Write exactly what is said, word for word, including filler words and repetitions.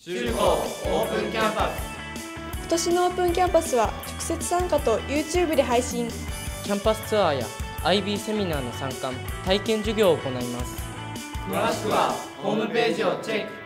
中高オープンキャンパス。 今年のオープンキャンパスは直接参加と YouTube で配信。 キャンパスツアーや アイビー セミナーの参観、体験授業を行います。 詳しくはホームページをチェック。